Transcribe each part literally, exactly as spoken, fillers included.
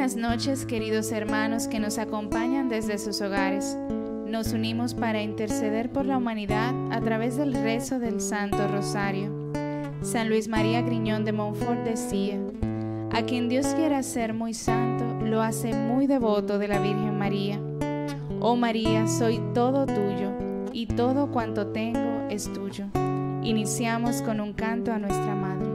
buenas noches, queridos hermanos que nos acompañan desde sus hogares. Nos unimos para interceder por la humanidad a través del rezo del Santo Rosario. San Luis María Griñón de Montfort decía: a quien Dios quiera hacer muy santo, lo hace muy devoto de la Virgen María. Oh María, soy todo tuyo, y todo cuanto tengo es tuyo. Iniciamos con un canto a nuestra Madre.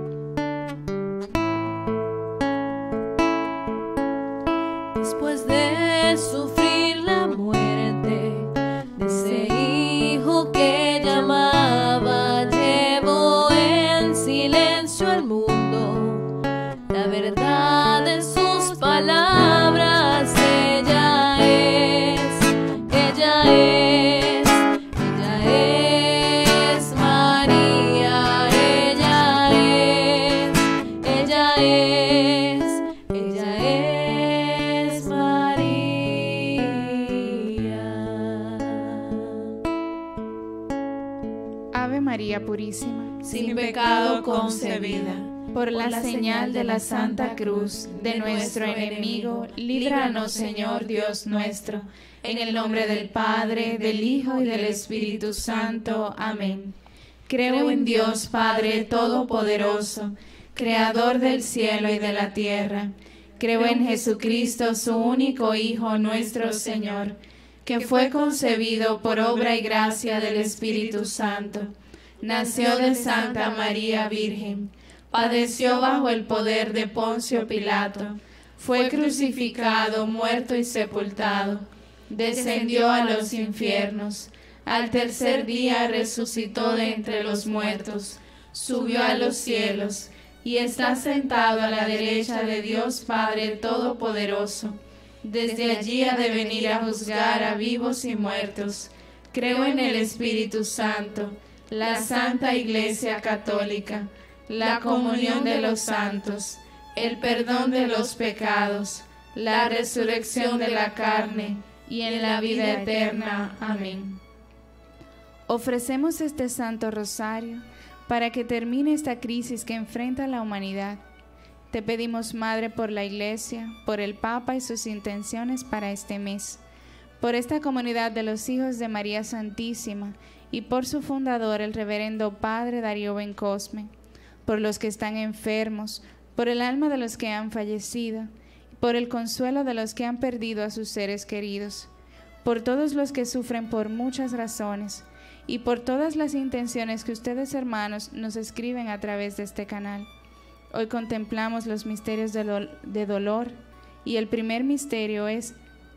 Después de sufrir la muerte de ese hijo que llamaba, llevó en silencio al mundo la verdad de sus palabras. Ella es, ella es, ella es María, ella es, ella es, ella es María. Ave María Purísima, Sin pecado concebida. por la señal de la Santa Cruz de nuestro enemigo, líbranos, Señor Dios nuestro, en el nombre del Padre, del Hijo y del Espíritu Santo. Amén. Creo en Dios Padre Todopoderoso, Creador del cielo y de la tierra. Creo en Jesucristo, su único Hijo, nuestro Señor, que fue concebido por obra y gracia del Espíritu Santo. Nació de Santa María Virgen. Padeció bajo el poder de Poncio Pilato, fue crucificado, muerto y sepultado, descendió a los infiernos, al tercer día resucitó de entre los muertos, subió a los cielos, y está sentado a la derecha de Dios Padre Todopoderoso. Desde allí ha de venir a juzgar a vivos y muertos. Creo en el Espíritu Santo, la Santa Iglesia Católica, la comunión de los santos, el perdón de los pecados, la resurrección de la carne y en la vida eterna. Amén. Ofrecemos este Santo Rosario para que termine esta crisis que enfrenta la humanidad. Te pedimos, Madre, por la Iglesia, por el Papa y sus intenciones para este mes, por esta comunidad de los hijos de María Santísima y por su fundador, el Reverendo Padre Darío Bencosme, por los que están enfermos, por el alma de los que han fallecido, por el consuelo de los que han perdido a sus seres queridos, por todos los que sufren por muchas razones, y por todas las intenciones que ustedes, hermanos, nos escriben a través de este canal. Hoy contemplamos los misterios de, do- de dolor, y el primer misterio es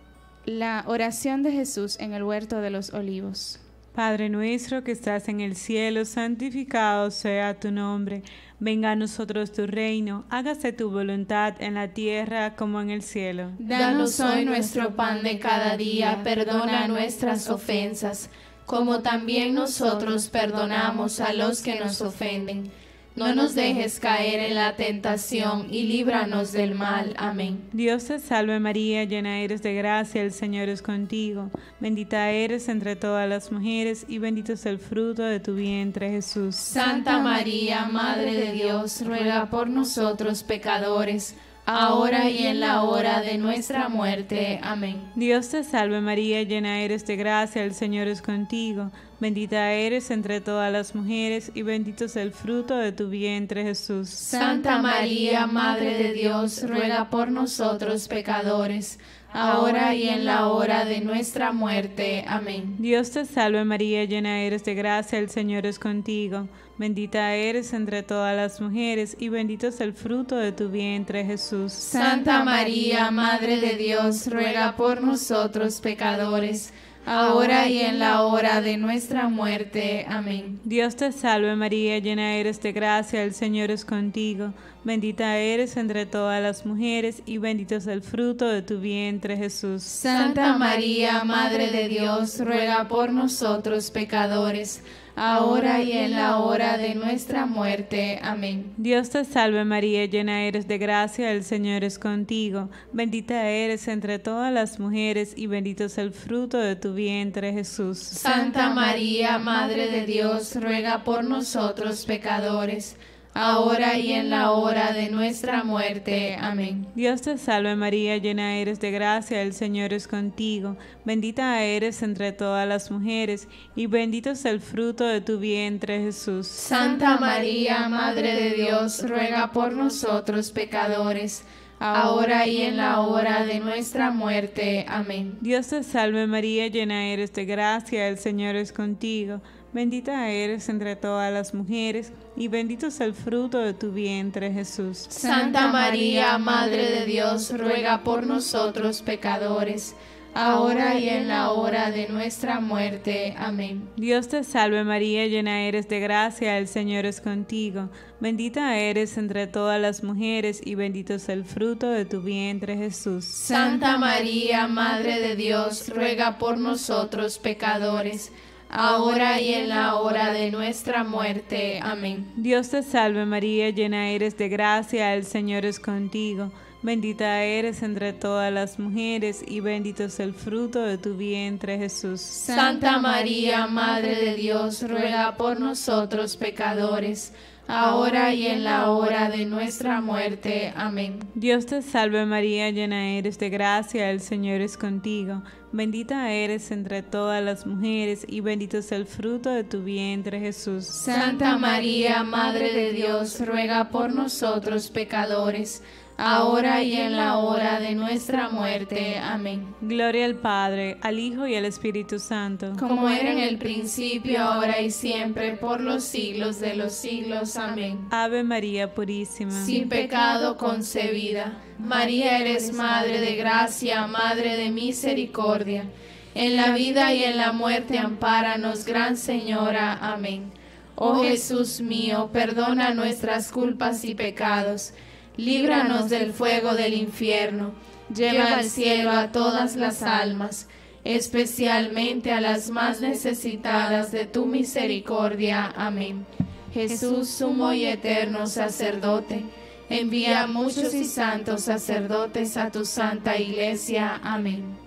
la oración de Jesús en el huerto de los olivos. Padre nuestro que estás en el cielo, santificado sea tu nombre. Venga a nosotros tu reino, hágase tu voluntad en la tierra como en el cielo. Danos hoy nuestro pan de cada día, perdona nuestras ofensas, como también nosotros perdonamos a los que nos ofenden. No nos dejes caer en la tentación y líbranos del mal. Amén. Dios te salve María, llena eres de gracia, el Señor es contigo. Bendita eres entre todas las mujeres y bendito es el fruto de tu vientre, Jesús. Santa María, Madre de Dios, ruega por nosotros pecadores, ahora y en la hora de nuestra muerte. Amén. Dios te salve María, llena eres de gracia, el Señor es contigo. Bendita eres entre todas las mujeres y bendito es el fruto de tu vientre, Jesús. Santa María, Madre de Dios, ruega por nosotros pecadores, ahora y en la hora de nuestra muerte. Amén. Dios te salve María, llena eres de gracia, el Señor es contigo. Bendita eres entre todas las mujeres y bendito es el fruto de tu vientre, Jesús. Santa María, Madre de Dios, ruega por nosotros pecadores, ahora y en la hora de nuestra muerte. Amén. Dios te salve María, llena eres de gracia, el Señor es contigo. Bendita eres entre todas las mujeres y bendito es el fruto de tu vientre, Jesús. Santa María, Madre de Dios, ruega por nosotros pecadores, ahora y en la hora de nuestra muerte. Amén. Dios te salve María, llena eres de gracia, el Señor es contigo. Bendita eres entre todas las mujeres y bendito es el fruto de tu vientre, Jesús. Santa María, Madre de Dios, ruega por nosotros pecadores, ahora y en la hora de nuestra muerte. Amén. Dios te salve María, llena eres de gracia, el Señor es contigo. Bendita eres entre todas las mujeres, y bendito es el fruto de tu vientre, Jesús. Santa María, Madre de Dios, ruega por nosotros pecadores, ahora y en la hora de nuestra muerte. Amén. Dios te salve María, llena eres de gracia, el Señor es contigo. Bendita eres entre todas las mujeres, y bendito es el fruto de tu vientre, Jesús. Santa María, Madre de Dios, ruega por nosotros pecadores, ahora y en la hora de nuestra muerte. Amén. Dios te salve María, llena eres de gracia, el Señor es contigo. Bendita eres entre todas las mujeres, y bendito es el fruto de tu vientre, Jesús. Santa María, Madre de Dios, ruega por nosotros pecadores, ahora y en la hora de nuestra muerte. Amén. Dios te salve María, llena eres de gracia, el Señor es contigo. Bendita eres entre todas las mujeres, y bendito es el fruto de tu vientre, Jesús. Santa María, Madre de Dios, ruega por nosotros pecadores, ahora y en la hora de nuestra muerte. Amén. Dios te salve María, llena eres de gracia, el Señor es contigo. Bendita eres entre todas las mujeres, y bendito es el fruto de tu vientre, Jesús. Santa María, Madre de Dios, ruega por nosotros pecadores, ahora y en la hora de nuestra muerte. Amén. Gloria al Padre, al Hijo y al Espíritu Santo, como era en el principio, ahora y siempre, por los siglos de los siglos. Amén. Ave María Purísima, sin pecado concebida. María, eres Madre de gracia, Madre de misericordia. En la vida y en la muerte, ampáranos, Gran Señora. Amén. Oh Jesús mío, perdona nuestras culpas y pecados, líbranos del fuego del infierno, lleva al cielo a todas las almas, especialmente a las más necesitadas de tu misericordia. Amén. Jesús, sumo y eterno sacerdote, envía a muchos y santos sacerdotes a tu santa iglesia. Amén.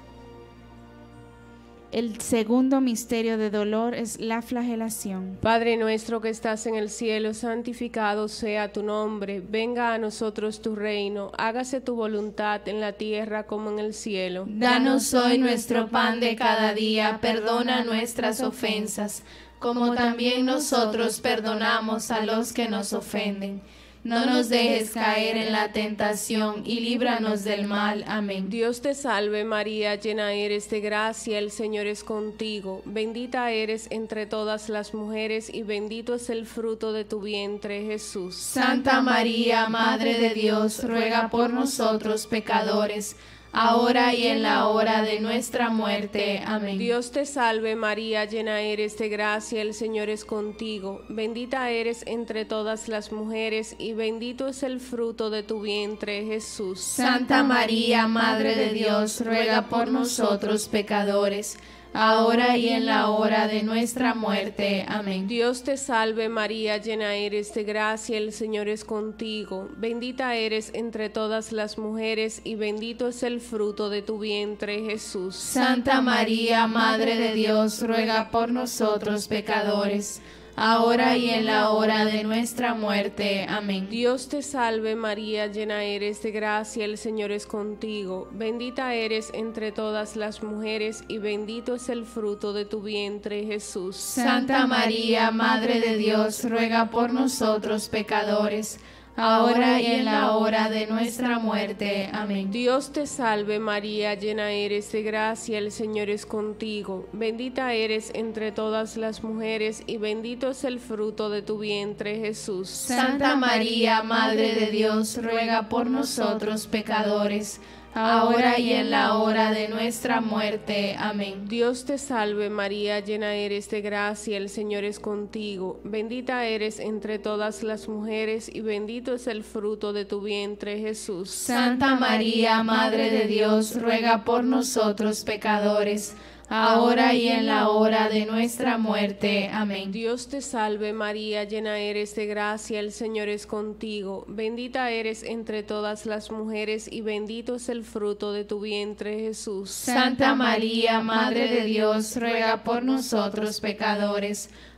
El segundo misterio de dolor es la flagelación. Padre nuestro que estás en el cielo, santificado sea tu nombre. Venga a nosotros tu reino. Hágase tu voluntad en la tierra como en el cielo. Danos hoy nuestro pan de cada día. Perdona nuestras ofensas, como también nosotros perdonamos a los que nos ofenden. No nos dejes caer en la tentación y líbranos del mal. Amén. Dios te salve María, llena eres de gracia, el Señor es contigo. Bendita eres entre todas las mujeres, y bendito es el fruto de tu vientre, Jesús. Santa María, Madre de Dios, ruega por nosotros pecadores, ahora y en la hora de nuestra muerte. Amén. Dios te salve María, llena eres de gracia, el Señor es contigo. Bendita eres entre todas las mujeres, y bendito es el fruto de tu vientre, Jesús. Santa María, Madre de Dios, ruega por nosotros pecadores, ahora y en la hora de nuestra muerte. Amén. Dios te salve María, llena eres de gracia, el Señor es contigo. Bendita eres entre todas las mujeres, y bendito es el fruto de tu vientre, Jesús. Santa María, Madre de Dios, ruega por nosotros pecadores, ahora y en la hora de nuestra muerte. Amén. Dios te salve María, llena eres de gracia, el Señor es contigo. Bendita eres entre todas las mujeres, y bendito es el fruto de tu vientre, Jesús. Santa María, Madre de Dios, ruega por nosotros pecadores, ahora y en la hora de nuestra muerte. Amén. Dios te salve María, llena eres de gracia, el Señor es contigo. Bendita eres entre todas las mujeres, y bendito es el fruto de tu vientre, Jesús. Santa María, Madre de Dios, ruega por nosotros pecadores, ahora y en la hora de nuestra muerte. Amén. Dios te salve María, llena eres de gracia, el Señor es contigo. Bendita eres entre todas las mujeres, y bendito es el fruto de tu vientre, Jesús. Santa María, Madre de Dios, ruega por nosotros pecadores, ahora y en la hora de nuestra muerte. Amén. Dios te salve María, llena eres de gracia, el Señor es contigo. Bendita eres entre todas las mujeres, y bendito es el fruto de tu vientre, Jesús. Santa María, Madre de Dios, ruega por nosotros pecadores,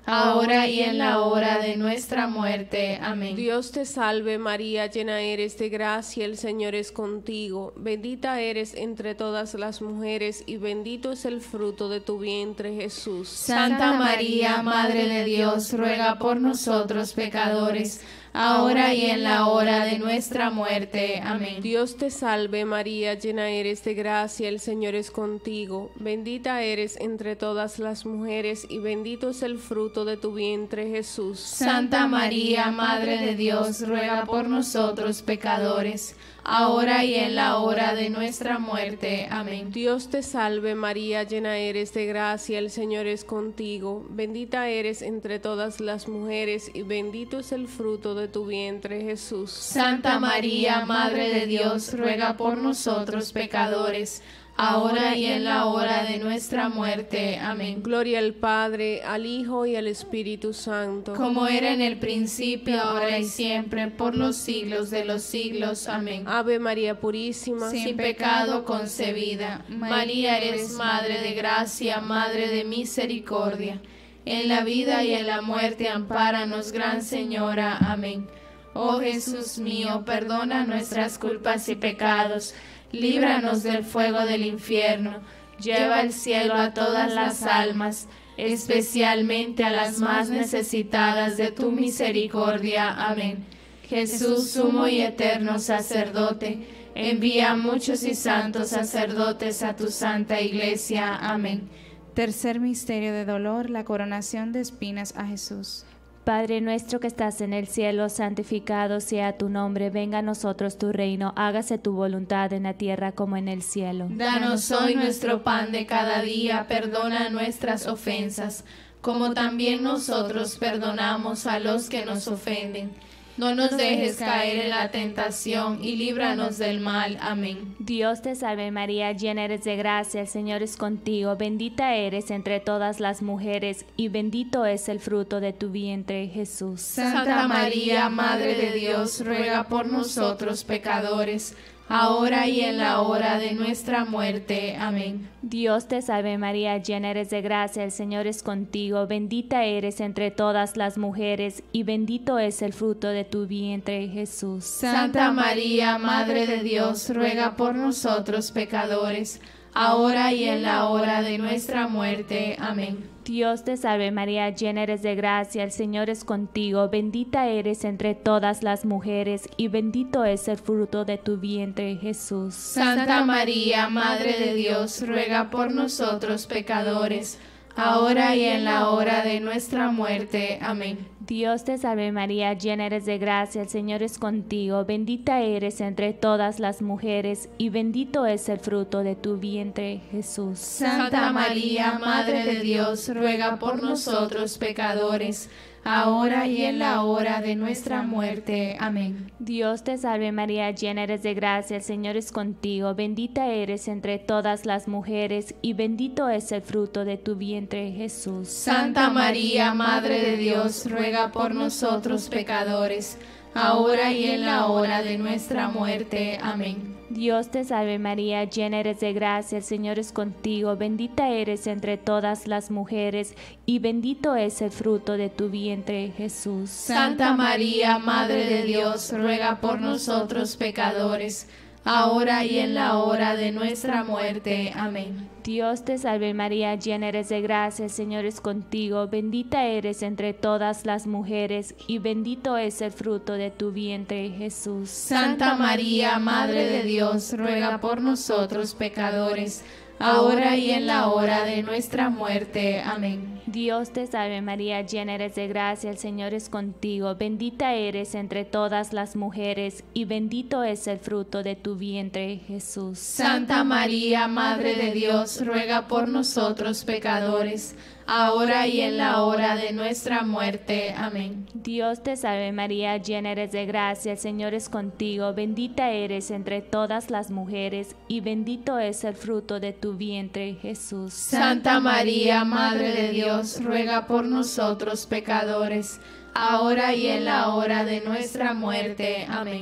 ahora y en la hora de nuestra muerte. Amén. Dios te salve María, llena eres de gracia, el Señor es contigo. Bendita eres entre todas las mujeres y bendito es el fruto de tu vientre, Jesús. Santa María, Madre de Dios, ruega por nosotros pecadores, ahora y en la hora de nuestra muerte. Amén. Dios te salve María, llena eres de gracia, el Señor es contigo. Bendita eres entre todas las mujeres y bendito es el fruto de tu vientre, Jesús. Santa María, Madre de Dios, ruega por nosotros pecadores, ahora y en la hora de nuestra muerte. Amén. Dios te salve María, llena eres de gracia, el Señor es contigo. Bendita eres entre todas las mujeres y bendito es el fruto de tu vientre, Jesús. Santa María, Madre de Dios, ruega por nosotros pecadores, ahora y en la hora de nuestra muerte. Amén. Gloria al Padre, al Hijo y al Espíritu Santo. Como era en el principio, ahora y siempre, por los siglos de los siglos. Amén. Ave María Purísima, sin pecado concebida. María, eres Madre de gracia, Madre de misericordia. En la vida y en la muerte, ampáranos, Gran Señora. Amén. Oh Jesús mío, perdona nuestras culpas y pecados, líbranos del fuego del infierno, lleva al cielo a todas las almas, especialmente a las más necesitadas de tu misericordia. Amén. Jesús, sumo y eterno sacerdote, envía a muchos y santos sacerdotes a tu santa iglesia. Amén. Tercer misterio de dolor, la coronación de espinas a Jesús. Padre nuestro que estás en el cielo, santificado sea tu nombre, venga a nosotros tu reino, hágase tu voluntad en la tierra como en el cielo. Danos hoy nuestro pan de cada día, perdona nuestras ofensas, como también nosotros perdonamos a los que nos ofenden. No nos dejes caer en la tentación y líbranos del mal. Amén. Dios te salve María, llena eres de gracia, el Señor es contigo, bendita eres entre todas las mujeres y bendito es el fruto de tu vientre, Jesús. Santa María, Madre de Dios, ruega por nosotros pecadores, ahora y en la hora de nuestra muerte. Amén. Dios te salve María, llena eres de gracia, el Señor es contigo, bendita eres entre todas las mujeres y bendito es el fruto de tu vientre, Jesús. Santa María, Madre de Dios, ruega por nosotros pecadores, ahora y en la hora de nuestra muerte. Amén. Dios te salve María, llena eres de gracia, el Señor es contigo, bendita eres entre todas las mujeres y bendito es el fruto de tu vientre, Jesús. Santa María, Madre de Dios, ruega por nosotros pecadores, ahora y en la hora de nuestra muerte. Amén. Dios te salve María, llena eres de gracia, el Señor es contigo, bendita eres entre todas las mujeres y bendito es el fruto de tu vientre, Jesús. Santa María, Madre de Dios, ruega por nosotros pecadores, ahora y en la hora de nuestra muerte. Amén. Dios te salve María, llena eres de gracia, el Señor es contigo, bendita eres entre todas las mujeres y bendito es el fruto de tu vientre, Jesús. Santa María, Madre de Dios, ruega por nosotros pecadores, ahora y en la hora de nuestra muerte. Amén. Dios te salve María, llena eres de gracia, el Señor es contigo, bendita eres entre todas las mujeres y bendito es el fruto de tu vientre, Jesús. Santa María, Madre de Dios, ruega por nosotros pecadores, ahora y en la hora de nuestra muerte. Amén. Dios te salve María, llena eres de gracia, el Señor es contigo, bendita eres entre todas las mujeres y bendito es el fruto de tu vientre, Jesús. Santa María, Madre de Dios, ruega por nosotros pecadores, ahora y en la hora de nuestra muerte. Amén. Dios te salve María, llena eres de gracia, el Señor es contigo, bendita eres entre todas las mujeres y bendito es el fruto de tu vientre, Jesús. Santa María, Madre de Dios, ruega por nosotros pecadores, ahora y en la hora de nuestra muerte. Amén. Dios te salve María, llena eres de gracia, el Señor es contigo, bendita eres entre todas las mujeres y bendito es el fruto de tu vientre, Jesús. Santa María, Madre de Dios, ruega por nosotros pecadores, ahora y en la hora de nuestra muerte. Amén.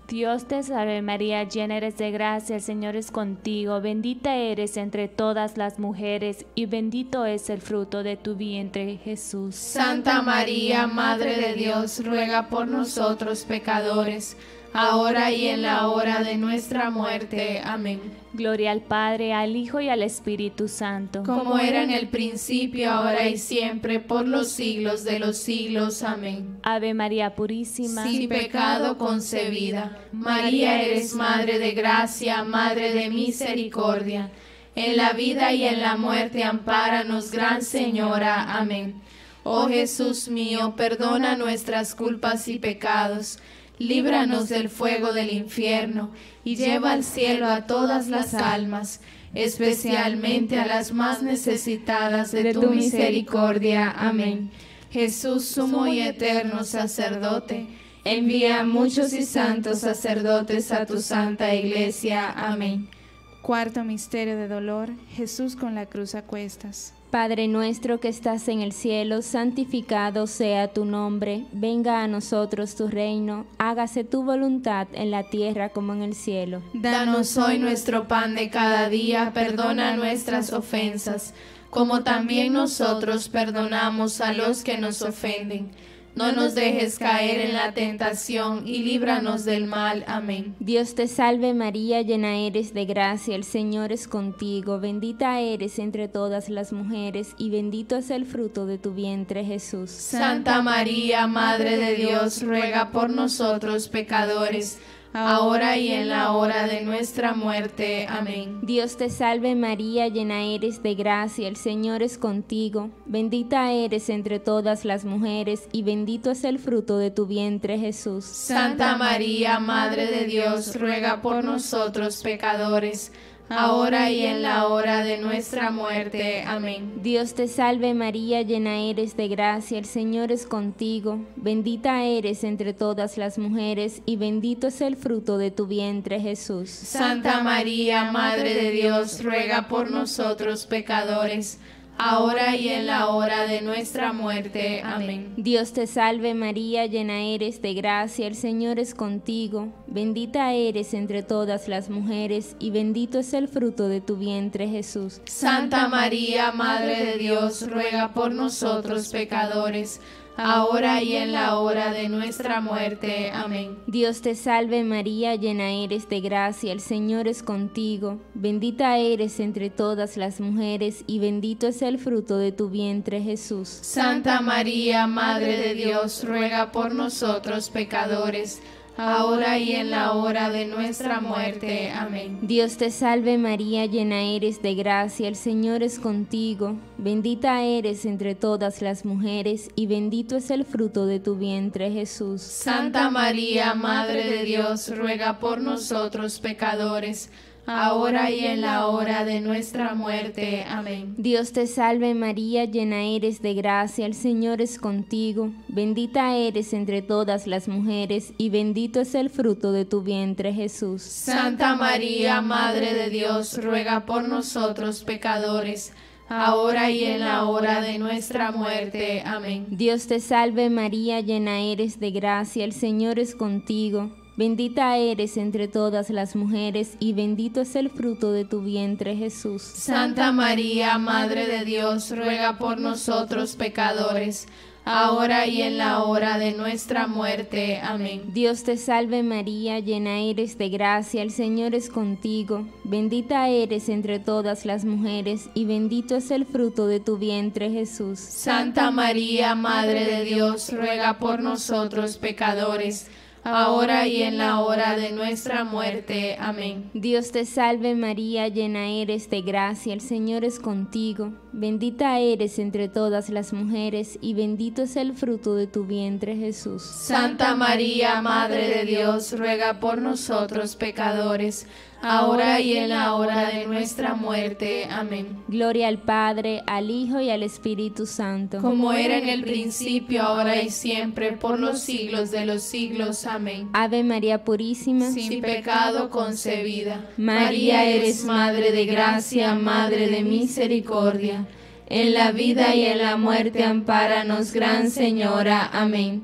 Dios te salve María, llena eres de gracia, el Señor es contigo, bendita eres entre todas las mujeres y bendito es el fruto de tu vientre, Jesús. Santa María, Madre de Dios, ruega por nosotros pecadores, ahora y en la hora de nuestra muerte. Amén. Gloria al Padre, al Hijo y al Espíritu Santo. Como era en el principio, ahora y siempre, por los siglos de los siglos. Amén. Ave María Purísima, sin pecado concebida. María, eres Madre de gracia, Madre de misericordia. En la vida y en la muerte, ampáranos, Gran Señora. Amén. Oh Jesús mío, perdona nuestras culpas y pecados. Líbranos del fuego del infierno y lleva al cielo a todas las almas, especialmente a las más necesitadas de tu misericordia. Amén. Jesús, sumo y eterno sacerdote, envía a muchos y santos sacerdotes a tu santa iglesia. Amén. Cuarto misterio de dolor, Jesús con la cruz a cuestas. Padre nuestro que estás en el cielo, santificado sea tu nombre, venga a nosotros tu reino, hágase tu voluntad en la tierra como en el cielo. Danos hoy nuestro pan de cada día, perdona nuestras ofensas, como también nosotros perdonamos a los que nos ofenden. No nos dejes caer en la tentación y líbranos del mal. Amén. Dios te salve María, llena eres de gracia, el Señor es contigo, bendita eres entre todas las mujeres y bendito es el fruto de tu vientre, Jesús. Santa María, Madre de Dios, ruega por nosotros pecadores, ahora y en la hora de nuestra muerte. Amén. Dios te salve María, llena eres de gracia, el Señor es contigo, bendita eres entre todas las mujeres y bendito es el fruto de tu vientre, Jesús. Santa María, Madre de Dios, ruega por nosotros pecadores, ahora y en la hora de nuestra muerte. Amén. Dios te salve María, llena eres de gracia, el Señor es contigo, bendita eres entre todas las mujeres y bendito es el fruto de tu vientre, Jesús. Santa María, Madre de Dios, ruega por nosotros pecadores, ahora y en la hora de nuestra muerte. Amén. Dios te salve María, llena eres de gracia, el Señor es contigo, bendita eres entre todas las mujeres y bendito es el fruto de tu vientre, Jesús. Santa María, Madre de Dios, ruega por nosotros pecadores, ahora y en la hora de nuestra muerte. Amén. Dios te salve María, llena eres de gracia, el Señor es contigo, bendita eres entre todas las mujeres y bendito es el fruto de tu vientre, Jesús. Santa María, Madre de Dios, ruega por nosotros pecadores, ahora y en la hora de nuestra muerte. Amén. Dios te salve María, llena eres de gracia, el Señor es contigo, bendita eres entre todas las mujeres y bendito es el fruto de tu vientre, Jesús. Santa María, Madre de Dios, ruega por nosotros pecadores, ahora y en la hora de nuestra muerte. Amén. Dios te salve María, llena eres de gracia, el Señor es contigo, bendita eres entre todas las mujeres y bendito es el fruto de tu vientre, Jesús. Santa María, Madre de Dios, ruega por nosotros pecadores, ahora y en la hora de nuestra muerte. Amén. Dios te salve María, llena eres de gracia, el Señor es contigo, bendita eres entre todas las mujeres y bendito es el fruto de tu vientre, Jesús. Santa María, Madre de Dios, ruega por nosotros pecadores, ahora y en la hora de nuestra muerte. Amén. Dios te salve María, llena eres de gracia, el Señor es contigo, bendita eres entre todas las mujeres y bendito es el fruto de tu vientre, Jesús. Santa María, Madre de Dios, ruega por nosotros pecadores, ahora y en la hora de nuestra muerte. Amén. Dios te salve María, llena eres de gracia, el Señor es contigo, bendita eres entre todas las mujeres y bendito es el fruto de tu vientre, Jesús. Santa María, Madre de Dios, ruega por nosotros pecadores, ahora y en la hora de nuestra muerte. Amén. Gloria al Padre, al Hijo y al Espíritu Santo. Como era en el principio, ahora y siempre, por los siglos de los siglos. Amén. Ave María Purísima, sin pecado concebida. María, eres Madre de gracia, Madre de misericordia. En la vida y en la muerte, ampáranos, Gran Señora. Amén.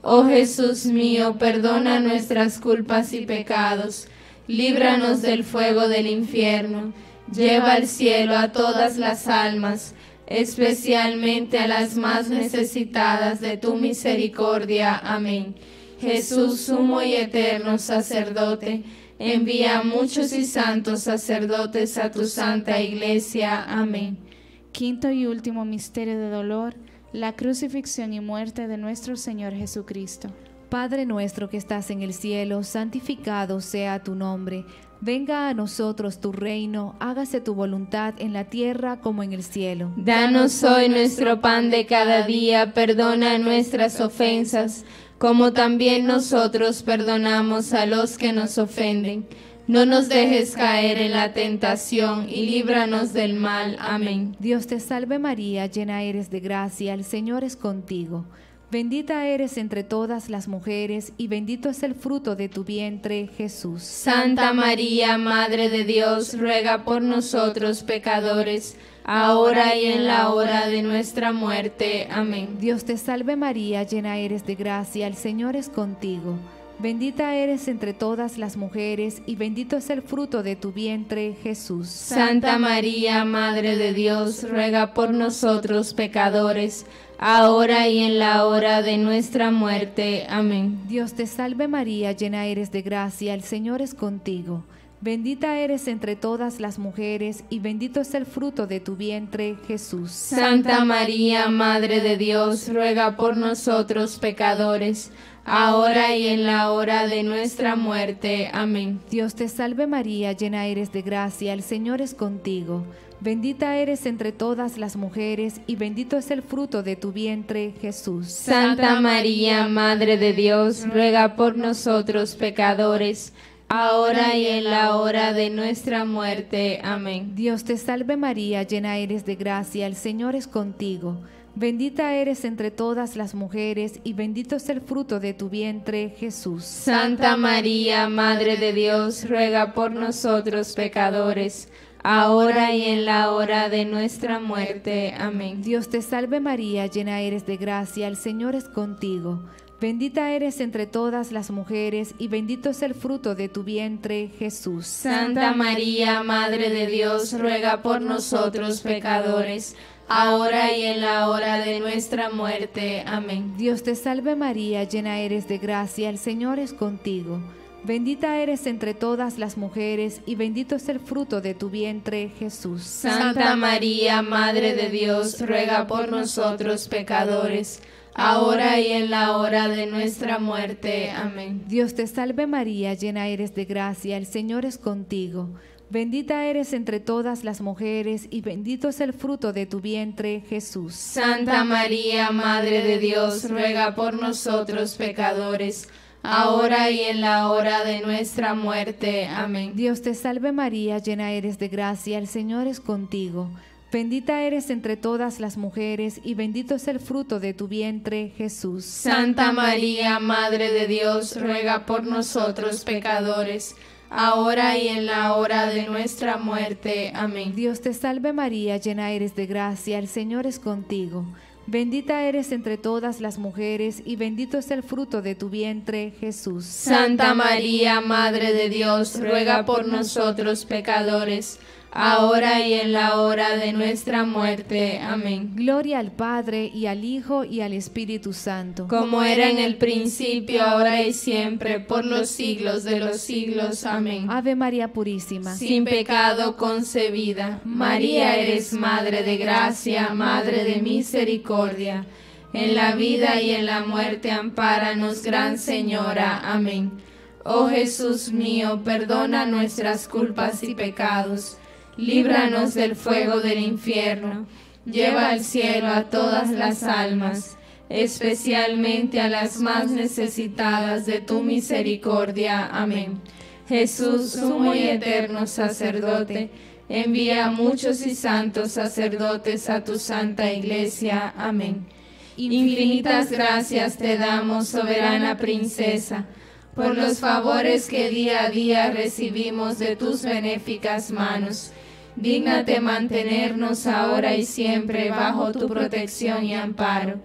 Oh Jesús mío, perdona nuestras culpas y pecados, líbranos del fuego del infierno, lleva al cielo a todas las almas, especialmente a las más necesitadas de tu misericordia. Amén. Jesús, sumo y eterno sacerdote, envía a muchos y santos sacerdotes a tu santa iglesia. Amén. Quinto y último misterio de dolor, la crucifixión y muerte de nuestro Señor Jesucristo. Padre nuestro que estás en el cielo, santificado sea tu nombre. Venga a nosotros tu reino, hágase tu voluntad en la tierra como en el cielo. Danos hoy nuestro pan de cada día, perdona nuestras ofensas, como también nosotros perdonamos a los que nos ofenden. No nos dejes caer en la tentación y líbranos del mal. Amén. Dios te salve María, llena eres de gracia, el Señor es contigo. Bendita eres entre todas las mujeres y bendito es el fruto de tu vientre, Jesús. Santa María, Madre de Dios, ruega por nosotros pecadores, ahora y en la hora de nuestra muerte. Amén. Dios te salve María, llena eres de gracia, el Señor es contigo. Bendita eres entre todas las mujeres y bendito es el fruto de tu vientre, Jesús. Santa María, Madre de Dios, ruega por nosotros pecadores, ahora y en la hora de nuestra muerte. Amén. Dios te salve María, llena eres de gracia, el Señor es contigo. Bendita eres entre todas las mujeres y bendito es el fruto de tu vientre, Jesús. Santa María, Madre de Dios, ruega por nosotros pecadores, ahora y en la hora de nuestra muerte. Amén. Dios te salve María, llena eres de gracia, el Señor es contigo. Bendita eres entre todas las mujeres y bendito es el fruto de tu vientre, Jesús. Santa María, Madre de Dios, ruega por nosotros pecadores, ahora y en la hora de nuestra muerte. Amén. Dios te salve María, llena eres de gracia, el Señor es contigo. Bendita eres entre todas las mujeres y bendito es el fruto de tu vientre, Jesús. Santa María, Madre de Dios, ruega por nosotros pecadores, ahora y en la hora de nuestra muerte. Amén. Dios te salve María, llena eres de gracia, el Señor es contigo. Bendita eres entre todas las mujeres y bendito es el fruto de tu vientre, Jesús. Santa María, Madre de Dios, ruega por nosotros pecadores, ahora y en la hora de nuestra muerte. Amén. Dios te salve María, llena eres de gracia, el Señor es contigo. Bendita eres entre todas las mujeres y bendito es el fruto de tu vientre, Jesús. Santa María, Madre de Dios, ruega por nosotros pecadores, ahora y en la hora de nuestra muerte. Amén. Dios te salve María, llena eres de gracia, el Señor es contigo. Bendita eres entre todas las mujeres y bendito es el fruto de tu vientre, Jesús. Santa María, Madre de Dios, ruega por nosotros pecadores, ahora y en la hora de nuestra muerte. Amén. Dios te salve María, llena eres de gracia, el Señor es contigo. Bendita eres entre todas las mujeres y bendito es el fruto de tu vientre, Jesús. Santa María, Madre de Dios, ruega por nosotros pecadores, ahora y en la hora de nuestra muerte. Amén. Dios te salve María, llena eres de gracia, el Señor es contigo. Bendita eres entre todas las mujeres y bendito es el fruto de tu vientre, Jesús. Santa María, Madre de Dios, ruega por nosotros pecadores, ahora y en la hora de nuestra muerte. Amén. Gloria al Padre, y al Hijo, y al Espíritu Santo. Como era en el principio, ahora y siempre, por los siglos de los siglos. Amén. Ave María Purísima, sin pecado concebida. María, eres Madre de gracia, Madre de misericordia. En la vida y en la muerte, ampáranos, Gran Señora. Amén. Oh Jesús mío, perdona nuestras culpas y pecados, líbranos del fuego del infierno, lleva al cielo a todas las almas, especialmente a las más necesitadas de tu misericordia. Amén. Jesús, sumo y eterno sacerdote, envía a muchos y santos sacerdotes a tu santa iglesia. Amén. Infinitas gracias te damos, soberana princesa, por los favores que día a día recibimos de tus benéficas manos. Dígnate mantenernos ahora y siempre bajo tu protección y amparo,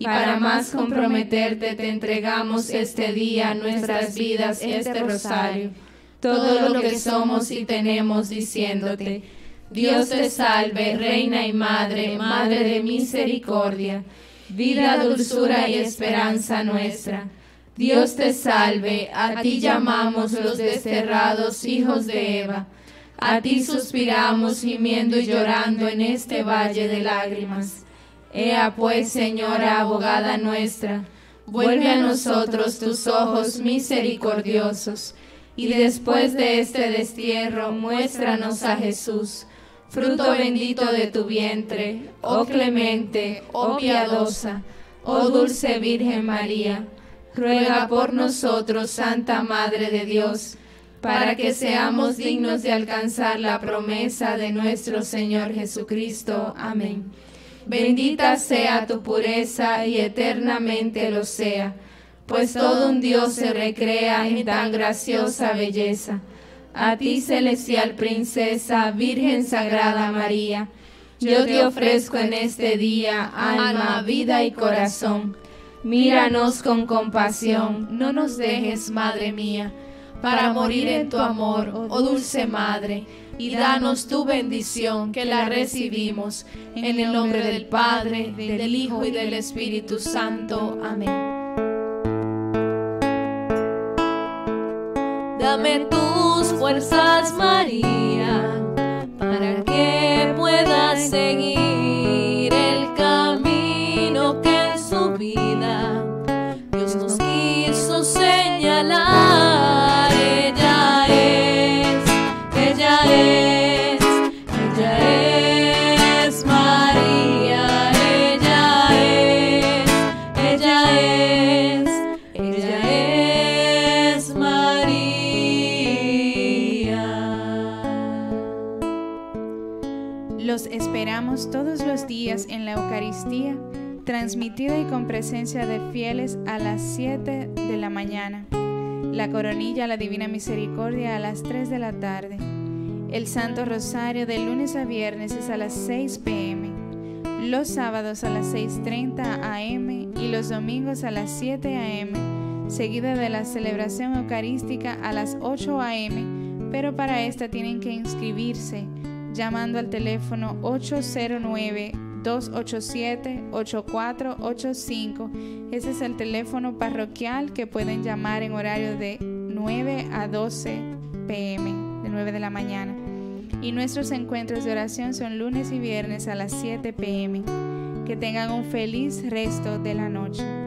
y para más comprometerte te entregamos este día, nuestras vidas, este rosario, todo lo que somos y tenemos, diciéndote: Dios te salve, Reina y Madre, Madre de misericordia, vida, dulzura y esperanza nuestra. Dios te salve, a ti llamamos los desterrados hijos de Eva, a ti suspiramos gimiendo y llorando en este valle de lágrimas. Ea pues, Señora, abogada nuestra, vuelve a nosotros tus ojos misericordiosos, y después de este destierro muéstranos a Jesús, fruto bendito de tu vientre, oh clemente, oh piadosa, oh dulce Virgen María. Ruega por nosotros, Santa Madre de Dios, para que seamos dignos de alcanzar la promesa de nuestro Señor Jesucristo. Amén. Bendita sea tu pureza y eternamente lo sea, pues todo un Dios se recrea en tan graciosa belleza. A ti, celestial princesa, Virgen Sagrada María, yo te ofrezco en este día alma, vida y corazón. Míranos con compasión, no nos dejes, Madre mía, para morir en tu amor, oh dulce Madre, y danos tu bendición, que la recibimos, en el nombre del Padre, del Hijo y del Espíritu Santo. Amén. Dame tus fuerzas, María, para que pueda seguir el camino que en su vida Dios nos quiso señalar. Ella es, ella es, ella es María, ella es, ella es, ella es María. Los esperamos todos los días en la Eucaristía, transmitida y con presencia de fieles a las siete de la mañana. La coronilla a la Divina Misericordia a las tres de la tarde. El Santo Rosario de lunes a viernes es a las seis pe eme. Los sábados a las seis treinta a eme y los domingos a las siete a eme, seguida de la celebración eucarística a las ocho a eme, pero para esta tienen que inscribirse llamando al teléfono ocho cero nueve, dos ocho siete, ocho cuatro ocho cinco. Ese es el teléfono parroquial que pueden llamar en horario de nueve a doce pe eme, de nueve de la mañana. Y nuestros encuentros de oración son lunes y viernes a las siete pe eme. Que tengan un feliz resto de la noche.